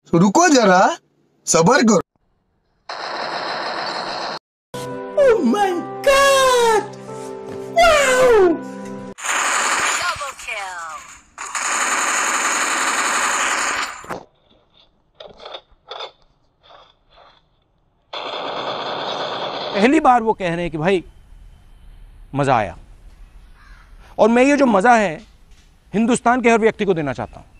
रुको जरा, सबर करो। Oh my God! Wow! Double kill. पहली बार वो कह रहे हैं कि भाई मजा आया, और मैं ये जो मजा है हिंदुस्तान के हर व्यक्ति को देना चाहता हूं।